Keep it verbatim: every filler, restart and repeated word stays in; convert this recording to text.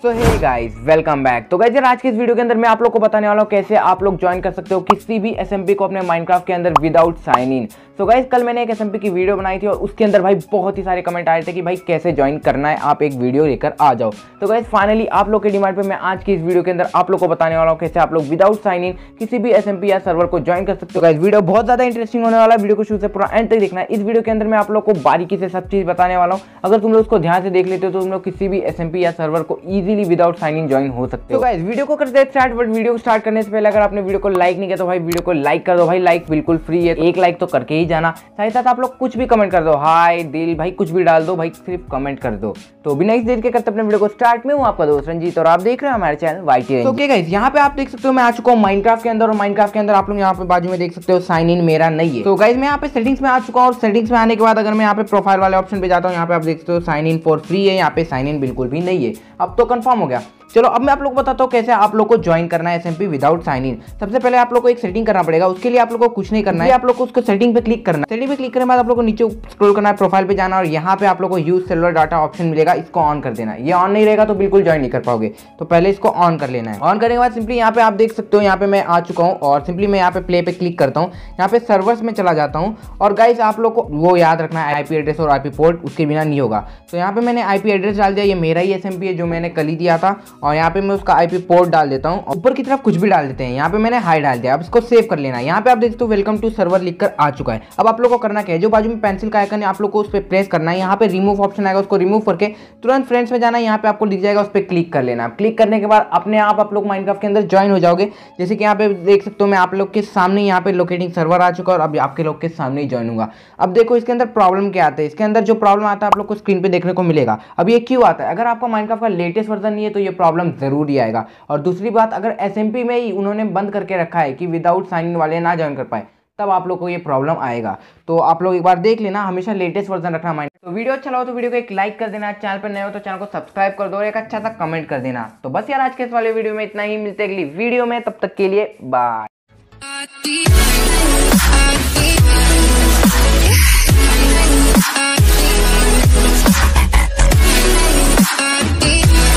सो hey guys, welcome back. तो guys यार, आज के इस वीडियो के अंदर मैं आप लोग को बताने वाला हूँ कैसे आप लोग ज्वाइन कर सकते हो किसी भी एसएमपी को अपने माइनक्राफ्ट के अंदर without sign in. So guys, कल मैंने एक एसएमपी की वीडियो बनाई थी और उसके अंदर भाई बहुत ही सारे कमेंट आए थे कि भाई कैसे ज्वाइन करना है, आप एक वीडियो लेकर आ जाओ। तो गाइस फाइनली आप लोग के डिमांड पे मैं आज की इस वीडियो के अंदर आप लोग को बताने वाला हूँ कैसे आप लोग विदाउट साइन इन किसी भी एसएमपी या सर्वर को ज्वाइन कर सकते हो। गाइस वीडियो बहुत ज्यादा इंटरेस्टिंग होने वाला है, वीडियो को शुरू से पूरा एंड तक देखना है। इस वीडियो के अंदर मैं आप लोग को बारीकी से सब चीज बताने वाला हूँ। अगर तुम लोग उसको ध्यान से देख लेते हो तो तुम लोग किसी भी एसएमपी या सर्वर को easily without sign in join हो सकते हो। तो गाइस वीडियो को करते हैं स्टार्ट, बट वीडियो को स्टार्ट करने से पहले अगर आपने वीडियो को लाइक नहीं किया तो भाई वीडियो को लाइक कर दो। भाई लाइक बिल्कुल फ्री है, एक लाइक तो करके ही जाना। साथ ही साथ आप लोग कुछ भी कमेंट कर दो, हाय दिल, भाई कुछ भी डाल दो, भाई सिर्फ कमेंट कर दो। तो बिना इस देर के करते अपने वीडियो को स्टार्ट में हूँ आपका दोस्त रंजीत और आप देख रहे हो हमारे चैनल वाईटी। तो गाइस यहाँ पे आप देख सकते हो मैं आ चुका हूँ माइनक्राफ्ट के अंदर और माइनक्राफ्ट के अंदर आप लोग यहाँ पे बाजू में देख सकते हो साइन इन मेरा नहीं है। तो गाइस मैं यहाँ पे सेटिंग्स में आ चुका हूँ और सेटिंग्स में आने के बाद अगर मैं यहाँ पे प्रोफाइल वाले ऑप्शन पे जाता हूँ, यहाँ पे आप देख सकते हो साइन इन फॉर फ्री है, यहाँ पे साइन इन बिल्कुल भी नहीं है। अब तो कंफर्म हो गया। चलो अब मैं आप लोग को बताता हूँ कैसे आप लोग को ज्वाइन करना है एसएमपी विदाउट साइन इन। सबसे पहले आप लोग को एक सेटिंग करना पड़ेगा। उसके लिए आप लोग को कुछ नहीं करना है, आप लोग को उसको सेटिंग पे क्लिक करना है। सेटिंग पे क्लिक करने के बाद आप लोग को नीचे स्क्रॉल करना है, प्रोफाइल पे जाना और यहाँ पे आप लोग को यूज सेलुलर डाटा ऑप्शन मिलेगा, इसको ऑन कर देना है। ये ऑन नहीं रहेगा तो बिल्कुल ज्वाइन नहीं कर पाओगे, तो पहले इसको ऑन कर लेना है। ऑन करने के बाद सिंपली यहाँ पे आप देख सकते हो यहाँ पे मैं आ चुका हूँ और सिंपली मैं यहाँ पे प्ले पे क्लिक करता हूँ, यहाँ पे सर्वर्स में चला जाता हूँ और गाइस आप लोग को वो याद रखना है आईपी एड्रेस और आईपी पोर्ट, उसके बिना नहीं होगा। तो यहाँ पे मैंने आईपी एड्रेस डाल दिया, ये मेरा ही एसएमपी है जो मैंने कल ही दिया था और यहाँ पे मैं उसका आईपी पोर्ट डाल देता हूँ। ऊपर की तरफ कुछ भी डाल देते हैं, यहाँ पे मैंने हाई डाल दिया। अब इसको सेव कर लेना है। यहाँ पे आप देखते हो वेलकम टू सर्वर लिखकर आ चुका है। अब आप लोग को करना क्या है, जो बाजू में पेंसिल का आइकन है आप लोग को उस पर प्रेस करना है। यहाँ पे रिमूव ऑप्शन आएगा, उसको रिमूव करके तुरंत फ्रेंड्स में जाना है। यहाँ पे आपको दिख जाएगा, उस पर क्लिक कर लेना। क्लिक करने के बाद अपने आप आप लोग माइनक्राफ्ट के अंदर ज्वाइन हो जाओगे। जैसे कि यहाँ पे देख सकते हो मैं आप लोग के सामने यहाँ पे लोकेटिंग सर्वर आ चुका है और अब आपके लोग के सामने ही ज्वाइन होगा। अब देखो इसके अंदर प्रॉब्लम क्या आता है, इसके अंदर जो प्रॉब्लम आता है आप लोग को स्क्रीन पे देखने को मिलेगा। अब ये क्यों आता है, अगर आपका माइनक्राफ्ट का लेटेस्ट वर्जन नहीं है तो ये प्रॉब्लम जरूर ही आएगा। और दूसरी बात, अगर एसएमपी में ही उन्होंने बंद करके रखा है कि विदाउट साइन इन वाले ना ज्वाइन कर पाए, तब आप लोग को ये प्रॉब्लम आएगा। तो आप लोग एक बार देख लेना, हमेशा लेटेस्ट वर्जन रखना माइंड। तो वीडियो अच्छा लगा तो वीडियो को एक लाइक कर देना, चैनल पर नए हो तो चैनल को सब्सक्राइब कर दो और एक अच्छा सा कमेंट कर देना। तो बस यार आज के इस वाले वीडियो में इतना ही, मिलते हैं अगली वीडियो में, तब तक के लिए बाय। I